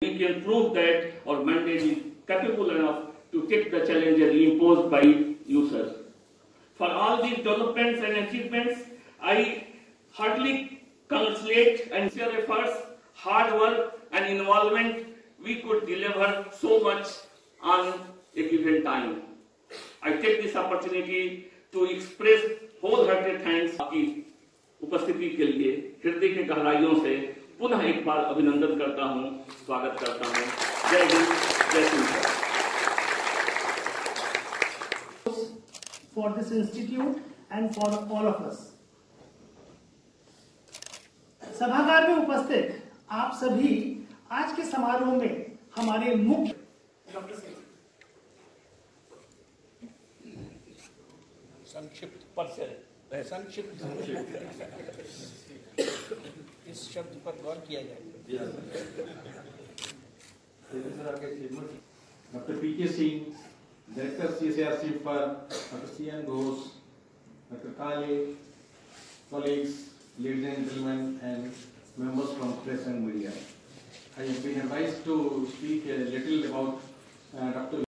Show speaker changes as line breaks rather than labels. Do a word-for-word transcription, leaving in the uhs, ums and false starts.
We can prove that our mandate is capable enough to take the challenges imposed by users. For all these developments and achievements, I heartily congratulate and share efforts, hard work and involvement. We could deliver so much on a given time. I take this opportunity to express wholehearted thanks आपकी उपस्थिति के लिए हृदय के गहराइयों से पुनः एक बार अभिनंदन करता हूं, स्वागत करता हूं। जय हिंद, जय Shri.
For this institute and for all of us. सभागार में उपस्थित आप सभी आज के समारोह में हमारे मुख्य डॉक्टर सिंह
संक्षिप्त परिचय संक्षिप्त इस शब्द पर गौर किया जाए।
डॉक्टर पी के Singh, Director C S R C for Doctor C N Ghosh, Doctor Kale, colleagues, ladies and gentlemen, and members from press and media. I have been advised to speak a little about uh, Doctor